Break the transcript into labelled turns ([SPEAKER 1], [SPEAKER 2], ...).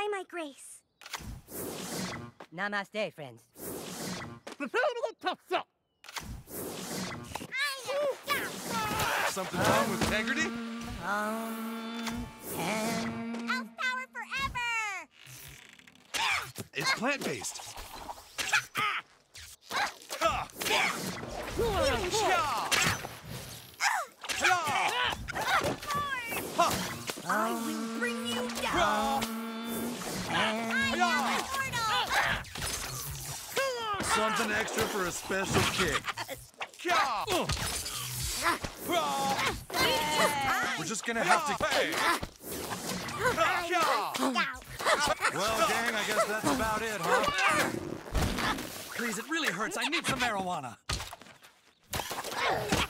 [SPEAKER 1] Goodbye, my Grace.
[SPEAKER 2] Namaste, friends.
[SPEAKER 3] Something wrong with integrity?
[SPEAKER 1] Elf power forever!
[SPEAKER 3] It's plant-based.
[SPEAKER 1] I will bring you down! I am immortal!
[SPEAKER 3] Something extra for a special kick. We're just gonna have to pay. Well, gang, I guess that's about it, huh?
[SPEAKER 4] Please, it really hurts. I need some marijuana.